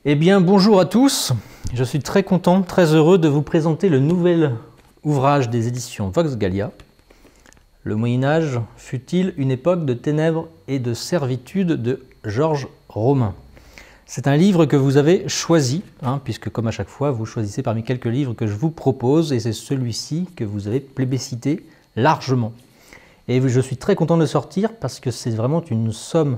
Eh bien, bonjour à tous. Je suis très content, très heureux de vous présenter le nouvel ouvrage des éditions Vox Gallia. Le Moyen-Âge fut-il une époque de ténèbres et de servitude de Georges Romain. C'est un livre que vous avez choisi, puisque comme à chaque fois, vous choisissez parmi quelques livres que je vous propose, et c'est celui-ci que vous avez plébiscité largement. Et je suis très content de le sortir parce que c'est vraiment une somme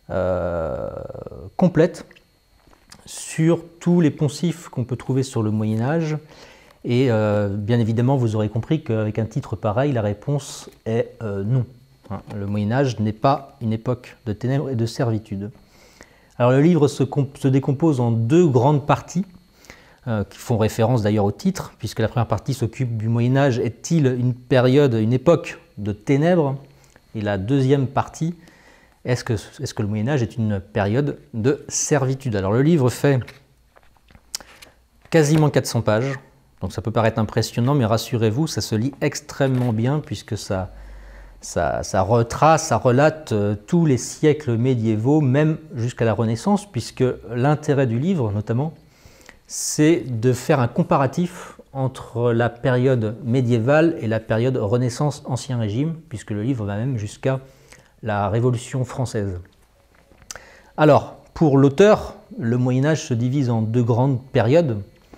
complète sur tous les poncifs qu'on peut trouver sur le Moyen-Âge. Et bien évidemment, vous aurez compris qu'avec un titre pareil, la réponse est non. Le Moyen-Âge n'est pas une époque de ténèbres et de servitude. Alors le livre se décompose en deux grandes parties, qui font référence d'ailleurs au titre, puisque la première partie s'occupe du Moyen-Âge, est-il une période, une époque de ténèbres? Et la deuxième partie, est-ce que le Moyen-Âge est une période de servitude? Alors le livre fait quasiment 400 pages, donc ça peut paraître impressionnant, mais rassurez-vous, ça se lit extrêmement bien, puisque ça retrace, ça relate tous les siècles médiévaux, même jusqu'à la Renaissance, puisque l'intérêt du livre, notamment, c'est de faire un comparatif entre la période médiévale et la période Renaissance Ancien Régime, puisque le livre va même jusqu'à la Révolution française. Alors, pour l'auteur, le Moyen-Âge se divise en deux grandes périodes,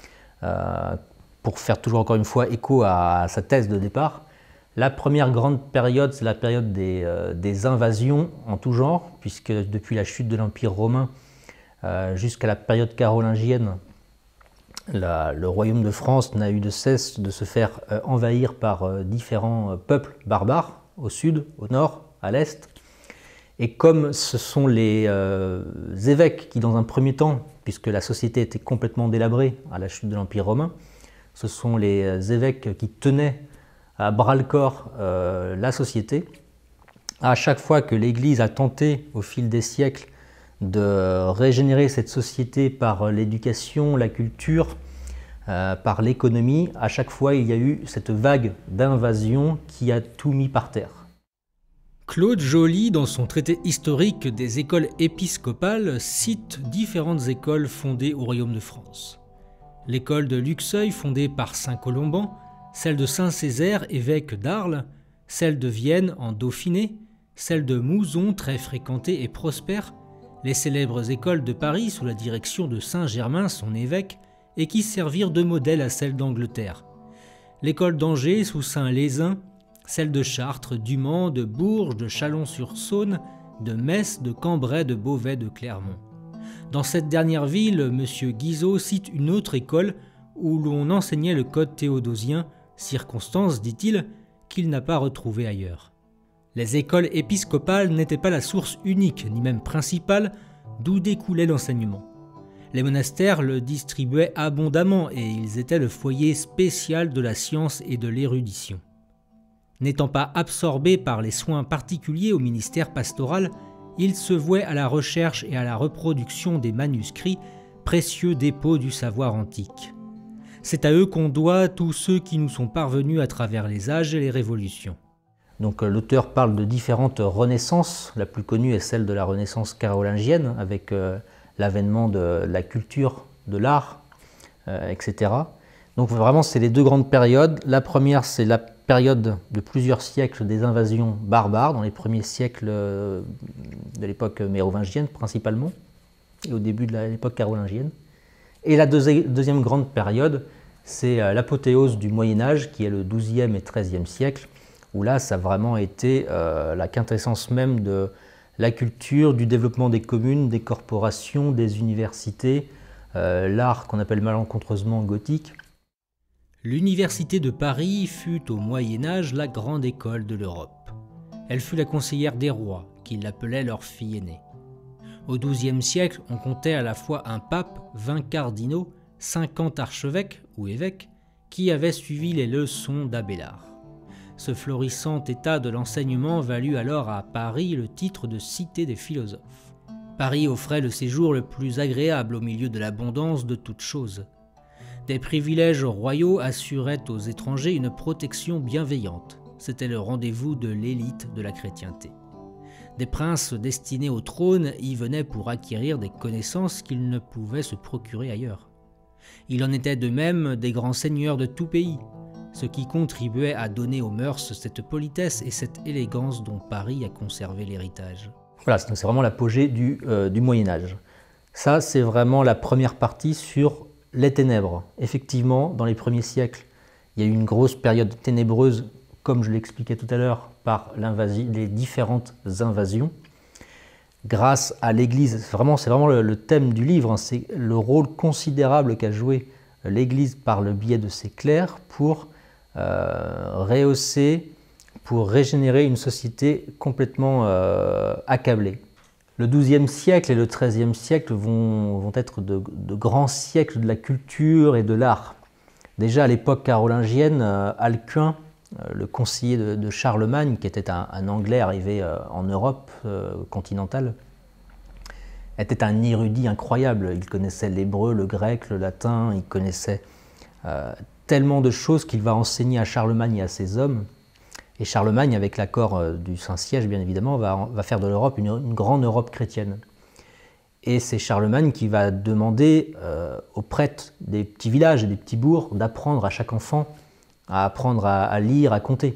pour faire toujours encore une fois écho à sa thèse de départ. La première grande période, c'est la période des invasions en tout genre, puisque depuis la chute de l'Empire romain jusqu'à la période carolingienne, le royaume de France n'a eu de cesse de se faire envahir par différents peuples barbares, au sud, au nord, à l'est. Et comme ce sont les évêques qui, dans un premier temps, puisque la société était complètement délabrée à la chute de l'Empire romain, ce sont les évêques qui tenaient à bras-le-corps la société. À chaque fois que l'Église a tenté, au fil des siècles, de régénérer cette société par l'éducation, la culture, par l'économie, à chaque fois il y a eu cette vague d'invasion qui a tout mis par terre. Claude Joly, dans son traité historique des écoles épiscopales, cite différentes écoles fondées au royaume de France. L'école de Luxeuil, fondée par saint Colomban, celle de Saint-Césaire, évêque d'Arles, celle de Vienne en Dauphiné, celle de Mouzon, très fréquentée et prospère, les célèbres écoles de Paris sous la direction de Saint-Germain, son évêque, et qui servirent de modèle à celle d'Angleterre. L'école d'Angers sous Saint-Lézin, celle de Chartres, du Mans, de Bourges, de Chalon-sur-Saône, de Metz, de Cambrai, de Beauvais, de Clermont. Dans cette dernière ville, M. Guizot cite une autre école où l'on enseignait le code théodosien, circonstance, dit-il, qu'il n'a pas retrouvée ailleurs. Les écoles épiscopales n'étaient pas la source unique, ni même principale, d'où découlait l'enseignement. Les monastères le distribuaient abondamment et ils étaient le foyer spécial de la science et de l'érudition. N'étant pas absorbés par les soins particuliers au ministère pastoral, ils se vouaient à la recherche et à la reproduction des manuscrits, précieux dépôts du savoir antique. C'est à eux qu'on doit tous ceux qui nous sont parvenus à travers les âges et les révolutions. Donc l'auteur parle de différentes renaissances. La plus connue est celle de la Renaissance carolingienne, avec l'avènement de la culture, de l'art, etc. Donc vraiment, c'est les deux grandes périodes. La première, c'est la période de plusieurs siècles des invasions barbares, dans les premiers siècles de l'époque mérovingienne principalement, et au début de l'époque carolingienne. Et la deuxième grande période, c'est l'apothéose du Moyen-Âge, qui est le XIIe et XIIIe siècle, où là, ça a vraiment été la quintessence même de la culture, du développement des communes, des corporations, des universités, l'art qu'on appelle malencontreusement gothique. L'université de Paris fut au Moyen-Âge la grande école de l'Europe. Elle fut la conseillère des rois, qui l'appelaient leur fille aînée. Au XIIe siècle, on comptait à la fois un pape, 20 cardinaux, 50 archevêques ou évêques, qui avaient suivi les leçons d'Abélard. Ce florissant état de l'enseignement valut alors à Paris le titre de cité des philosophes. Paris offrait le séjour le plus agréable au milieu de l'abondance de toutes choses. Des privilèges royaux assuraient aux étrangers une protection bienveillante. C'était le rendez-vous de l'élite de la chrétienté. Des princes destinés au trône y venaient pour acquérir des connaissances qu'ils ne pouvaient se procurer ailleurs. Il en était de même des grands seigneurs de tout pays, ce qui contribuait à donner aux mœurs cette politesse et cette élégance dont Paris a conservé l'héritage. Voilà, c'est vraiment l'apogée du Moyen-Âge. Ça, c'est vraiment la première partie sur les ténèbres. Effectivement, dans les premiers siècles, il y a eu une grosse période ténébreuse, comme je l'expliquais tout à l'heure, par les différentes invasions. Grâce à l'Église, c'est vraiment le thème du livre, hein, c'est le rôle considérable qu'a joué l'Église par le biais de ses clercs pour rehausser, pour régénérer une société complètement accablée. Le XIIe siècle et le XIIIe siècle vont être de grands siècles de la culture et de l'art. Déjà à l'époque carolingienne, Alcuin, le conseiller de Charlemagne, qui était un Anglais arrivé en Europe continentale, était un érudit incroyable. Il connaissait l'hébreu, le grec, le latin, il connaissait tellement de choses qu'il va enseigner à Charlemagne et à ses hommes. Et Charlemagne, avec l'accord du Saint-Siège, bien évidemment, va faire de l'Europe une grande Europe chrétienne. Et c'est Charlemagne qui va demander aux prêtres des petits villages et des petits bourgs d'apprendre à chaque enfant à apprendre à lire, à compter.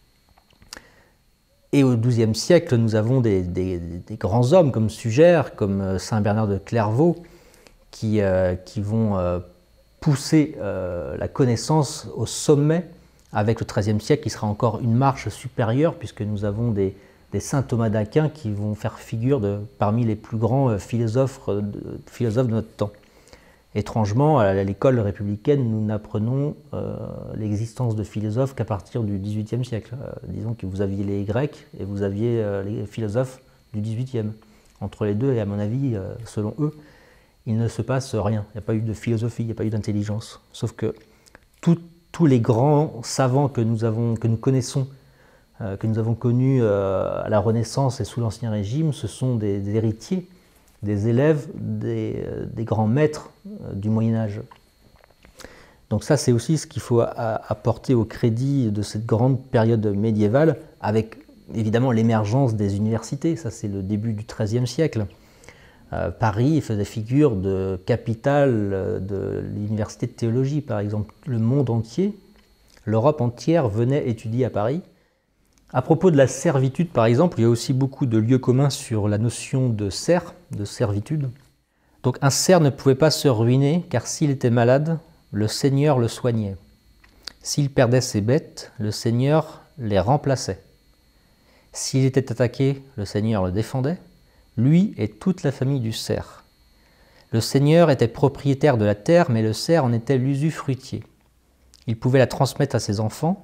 Et au XIIe siècle, nous avons des grands hommes comme Sugère, comme Saint Bernard de Clairvaux, qui vont pousser la connaissance au sommet, avec le XIIIe siècle qui sera encore une marche supérieure, puisque nous avons des saints Thomas d'Aquin qui vont faire figure parmi les plus grands philosophes de notre temps. Étrangement, à l'école républicaine, nous n'apprenons l'existence de philosophes qu'à partir du XVIIIe siècle. Disons que vous aviez les Grecs et vous aviez les philosophes du XVIIIe. Entre les deux, et à mon avis, selon eux, il ne se passe rien. Il n'y a pas eu de philosophie, il n'y a pas eu d'intelligence. Sauf que tous les grands savants que nous connaissons, que nous avons connus à la Renaissance et sous l'Ancien Régime, ce sont des héritiers, des élèves des grands maîtres du Moyen-Âge. Donc ça, c'est aussi ce qu'il faut apporter au crédit de cette grande période médiévale, avec évidemment l'émergence des universités. Ça, c'est le début du XIIIe siècle. Paris faisait figure de capitale de l'université de théologie, par exemple. Le monde entier, l'Europe entière venait étudier à Paris. À propos de la servitude, par exemple, il y a aussi beaucoup de lieux communs sur la notion de serf, de servitude. Donc un serf ne pouvait pas se ruiner, car s'il était malade, le seigneur le soignait. S'il perdait ses bêtes, le seigneur les remplaçait. S'il était attaqué, le seigneur le défendait, lui et toute la famille du serf. Le seigneur était propriétaire de la terre, mais le serf en était l'usufruitier. Il pouvait la transmettre à ses enfants.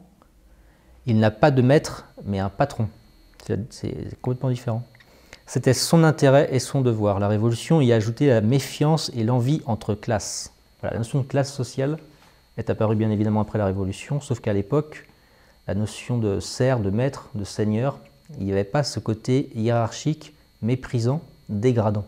Il n'a pas de maître, mais un patron. C'est complètement différent. C'était son intérêt et son devoir. La Révolution y a ajouté la méfiance et l'envie entre classes. Voilà, la notion de classe sociale est apparue bien évidemment après la Révolution, sauf qu'à l'époque, la notion de serf, de maître, de seigneur, il n'y avait pas ce côté hiérarchique, méprisant, dégradant.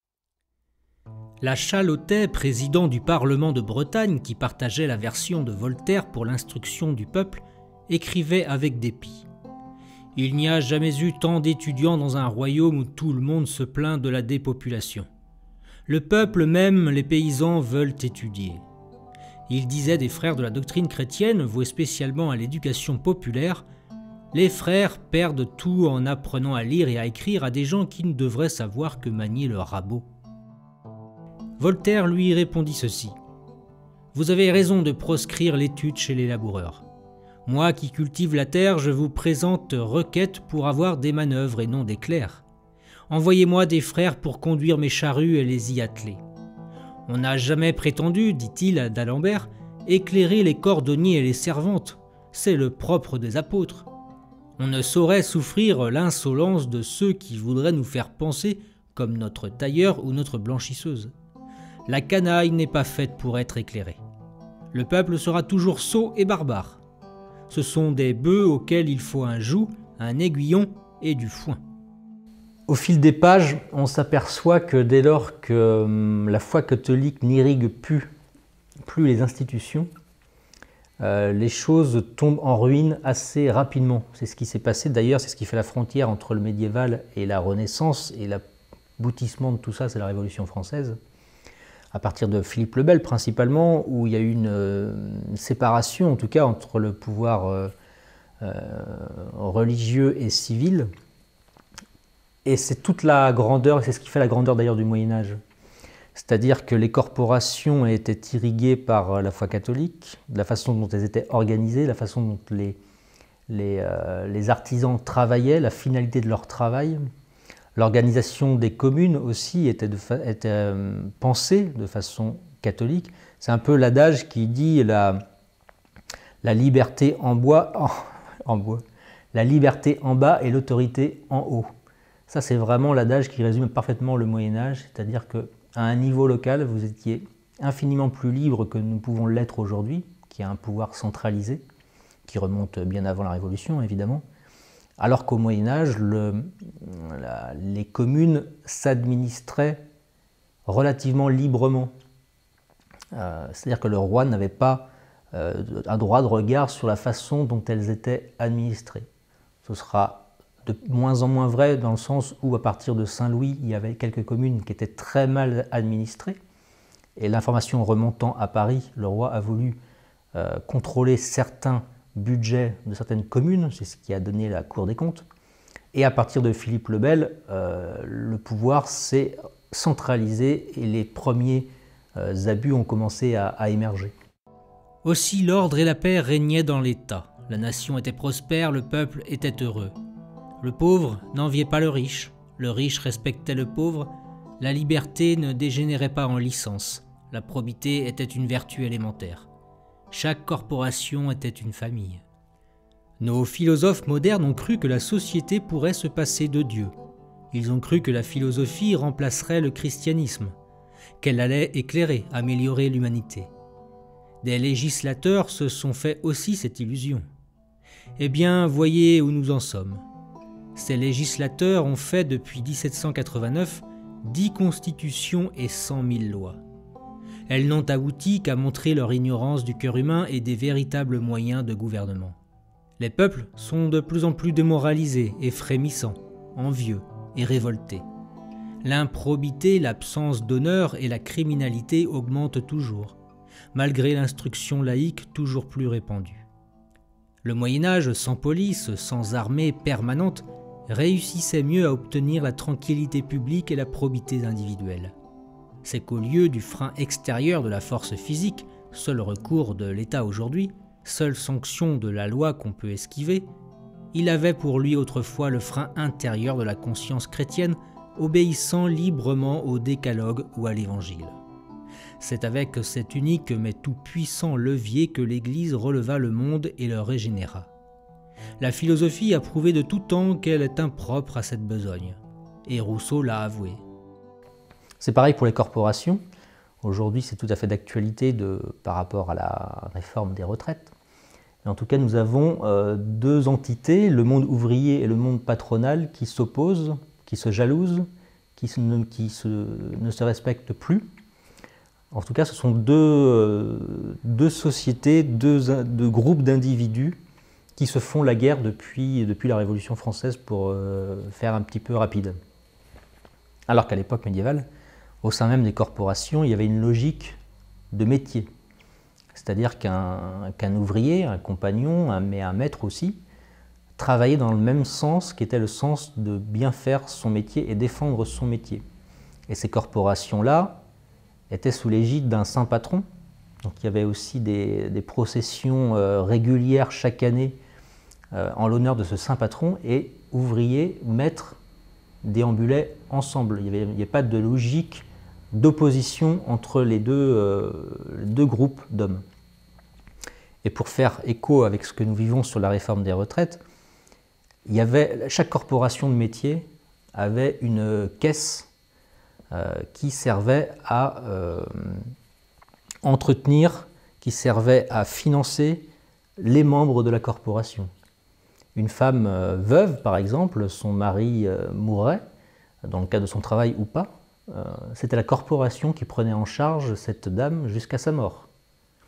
La Chalotais, président du Parlement de Bretagne, qui partageait la version de Voltaire pour l'instruction du peuple, écrivait avec dépit. « Il n'y a jamais eu tant d'étudiants dans un royaume où tout le monde se plaint de la dépopulation. Le peuple même, les paysans, veulent étudier. » Il disait des frères de la doctrine chrétienne, voués spécialement à l'éducation populaire, « Les frères perdent tout en apprenant à lire et à écrire à des gens qui ne devraient savoir que manier le rabot. » Voltaire lui répondit ceci. « Vous avez raison de proscrire l'étude chez les laboureurs. Moi qui cultive la terre, je vous présente requête pour avoir des manœuvres et non des clercs. Envoyez-moi des frères pour conduire mes charrues et les y atteler. On n'a jamais prétendu, dit-il à d'Alembert, éclairer les cordonniers et les servantes. C'est le propre des apôtres. On ne saurait souffrir l'insolence de ceux qui voudraient nous faire penser comme notre tailleur ou notre blanchisseuse. La canaille n'est pas faite pour être éclairée. Le peuple sera toujours sot et barbare. Ce sont des bœufs auxquels il faut un joug, un aiguillon et du foin. » Au fil des pages, on s'aperçoit que dès lors que la foi catholique n'irrigue plus les institutions, les choses tombent en ruine assez rapidement. C'est ce qui s'est passé d'ailleurs, c'est ce qui fait la frontière entre le médiéval et la Renaissance, et l'aboutissement de tout ça, c'est la Révolution française. À partir de Philippe le Bel principalement, où il y a eu une séparation, en tout cas, entre le pouvoir religieux et civil. Et c'est toute la grandeur, et c'est ce qui fait la grandeur d'ailleurs du Moyen-Âge. C'est-à-dire que les corporations étaient irriguées par la foi catholique, la façon dont elles étaient organisées, la façon dont les artisans travaillaient, la finalité de leur travail. L'organisation des communes aussi était pensée de façon catholique. C'est un peu l'adage qui dit la liberté en bois, la liberté en bas et l'autorité en haut. Ça, c'est vraiment l'adage qui résume parfaitement le Moyen-Âge, c'est-à-dire qu'à un niveau local, vous étiez infiniment plus libre que nous pouvons l'être aujourd'hui, qui a un pouvoir centralisé, qui remonte bien avant la Révolution, évidemment, alors qu'au Moyen-Âge, les communes s'administraient relativement librement. C'est-à-dire que le roi n'avait pas un droit de regard sur la façon dont elles étaient administrées. Ce sera de moins en moins vrai dans le sens où, à partir de Saint-Louis, il y avait quelques communes qui étaient très mal administrées. Et l'information remontant à Paris, le roi a voulu contrôler certains budgets de certaines communes, c'est ce qui a donné la Cour des comptes. Et à partir de Philippe le Bel, le pouvoir s'est centralisé et les premiers abus ont commencé à émerger. Aussi l'ordre et la paix régnaient dans l'État. La nation était prospère, le peuple était heureux. Le pauvre n'enviait pas le riche respectait le pauvre, la liberté ne dégénérait pas en licence, la probité était une vertu élémentaire. Chaque corporation était une famille. Nos philosophes modernes ont cru que la société pourrait se passer de Dieu. Ils ont cru que la philosophie remplacerait le christianisme, qu'elle allait éclairer, améliorer l'humanité. Des législateurs se sont fait aussi cette illusion. Eh bien, voyez où nous en sommes. Ces législateurs ont fait depuis 1789 10 constitutions et 100 000 lois. Elles n'ont abouti qu'à montrer leur ignorance du cœur humain et des véritables moyens de gouvernement. Les peuples sont de plus en plus démoralisés et frémissants, envieux et révoltés. L'improbité, l'absence d'honneur et la criminalité augmentent toujours, malgré l'instruction laïque toujours plus répandue. Le Moyen-Âge, sans police, sans armée permanente, réussissait mieux à obtenir la tranquillité publique et la probité individuelle. C'est qu'au lieu du frein extérieur de la force physique, seul recours de l'État aujourd'hui, seule sanction de la loi qu'on peut esquiver, il avait pour lui autrefois le frein intérieur de la conscience chrétienne, obéissant librement au décalogue ou à l'Évangile. C'est avec cet unique mais tout-puissant levier que l'Église releva le monde et le régénéra. La philosophie a prouvé de tout temps qu'elle est impropre à cette besogne, et Rousseau l'a avoué. C'est pareil pour les corporations. Aujourd'hui, c'est tout à fait d'actualité par rapport à la réforme des retraites. Mais en tout cas, nous avons deux entités, le monde ouvrier et le monde patronal, qui s'opposent, qui se jalousent, qui ne se respectent plus. En tout cas, ce sont deux sociétés, deux groupes d'individus qui se font la guerre depuis la Révolution française, pour faire un petit peu rapide. Alors qu'à l'époque médiévale, au sein même des corporations, il y avait une logique de métier. C'est-à-dire qu'un ouvrier, un compagnon, mais un maître aussi, travaillait dans le même sens, qui était le sens de bien faire son métier et défendre son métier. Et ces corporations-là étaient sous l'égide d'un saint patron. Donc il y avait aussi des processions régulières chaque année en l'honneur de ce saint patron, et ouvriers, maîtres déambulaient ensemble. Il n'y avait pas de logique d'opposition entre les deux groupes d'hommes. Et pour faire écho avec ce que nous vivons sur la réforme des retraites, chaque corporation de métier avait une caisse qui servait à entretenir, qui servait à financer les membres de la corporation. Une femme veuve, par exemple, son mari mourrait, dans le cadre de son travail ou pas, c'était la corporation qui prenait en charge cette dame jusqu'à sa mort.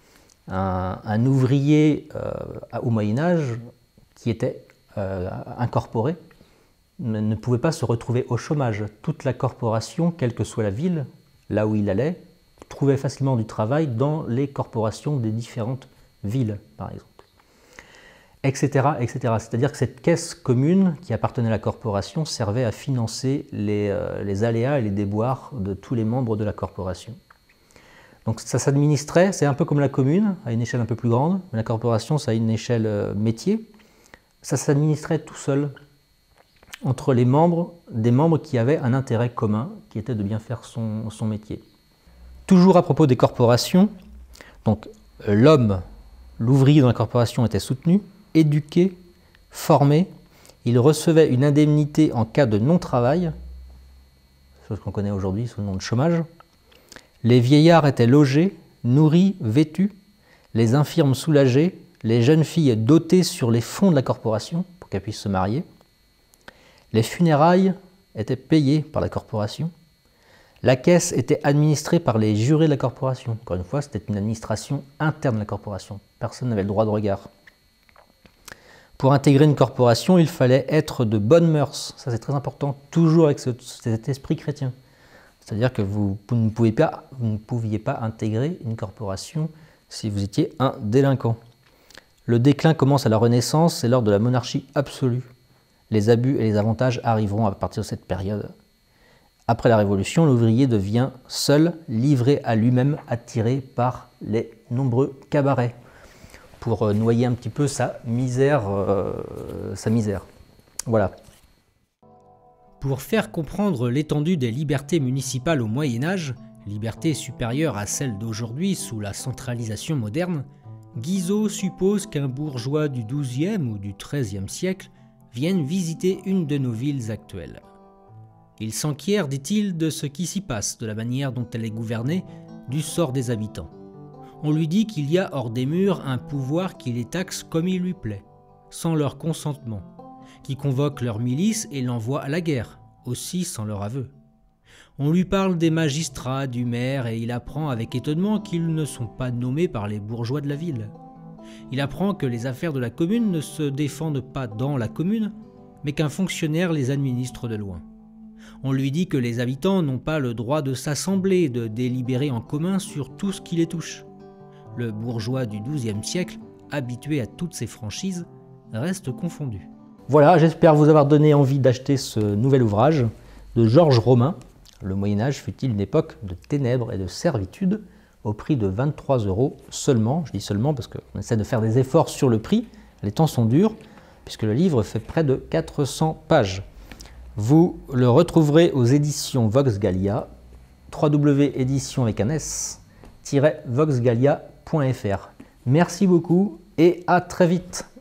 un ouvrier au Moyen-Âge qui était incorporé ne pouvait pas se retrouver au chômage. Toute la corporation, quelle que soit la ville, là où il allait, trouvait facilement du travail dans les corporations des différentes villes, par exemple. Etc., etc. C'est-à-dire que cette caisse commune qui appartenait à la corporation servait à financer les aléas et les déboires de tous les membres de la corporation. Donc ça s'administrait, c'est un peu comme la commune, à une échelle un peu plus grande, mais la corporation, ça a une échelle métier. Ça s'administrait tout seul entre les membres, des membres qui avaient un intérêt commun, qui était de bien faire son métier. Toujours à propos des corporations, donc l'homme, l'ouvrier dans la corporation était soutenu, éduqué, formé, il recevait une indemnité en cas de non-travail, chose qu'on connaît aujourd'hui sous le nom de chômage. Les vieillards étaient logés, nourris, vêtus, les infirmes soulagées, les jeunes filles dotées sur les fonds de la corporation pour qu'elles puissent se marier. Les funérailles étaient payées par la corporation. La caisse était administrée par les jurés de la corporation. Encore une fois, c'était une administration interne de la corporation. Personne n'avait le droit de regard. Pour intégrer une corporation, il fallait être de bonnes mœurs. Ça, c'est très important, toujours avec cet esprit chrétien. C'est-à-dire que vous ne pouviez pas intégrer une corporation si vous étiez un délinquant. Le déclin commence à la Renaissance, c'est lors de la monarchie absolue. Les abus et les avantages arriveront à partir de cette période. Après la Révolution, l'ouvrier devient seul, livré à lui-même, attiré par les nombreux cabarets pour noyer un petit peu sa misère. Voilà. Pour faire comprendre l'étendue des libertés municipales au Moyen-Âge, liberté supérieure à celle d'aujourd'hui sous la centralisation moderne, Guizot suppose qu'un bourgeois du XIIe ou du XIIIe siècle vienne visiter une de nos villes actuelles. Il s'enquiert, dit-il, de ce qui s'y passe, de la manière dont elle est gouvernée, du sort des habitants. On lui dit qu'il y a hors des murs un pouvoir qui les taxe comme il lui plaît, sans leur consentement, qui convoque leurs milices et l'envoie à la guerre, aussi sans leur aveu. On lui parle des magistrats, du maire, et il apprend avec étonnement qu'ils ne sont pas nommés par les bourgeois de la ville. Il apprend que les affaires de la commune ne se défendent pas dans la commune, mais qu'un fonctionnaire les administre de loin. On lui dit que les habitants n'ont pas le droit de s'assembler, de délibérer en commun sur tout ce qui les touche. Le bourgeois du XIIe siècle, habitué à toutes ces franchises, reste confondu. Voilà, j'espère vous avoir donné envie d'acheter ce nouvel ouvrage de Georges Romain. Le Moyen-Âge fut-il une époque de ténèbres et de servitude, au prix de 23 € seulement. Je dis seulement parce qu'on essaie de faire des efforts sur le prix. Les temps sont durs, puisque le livre fait près de 400 pages. Vous le retrouverez aux éditions Vox Gallia, www.éditions avec un s-voxgallia.fr. Merci beaucoup et à très vite.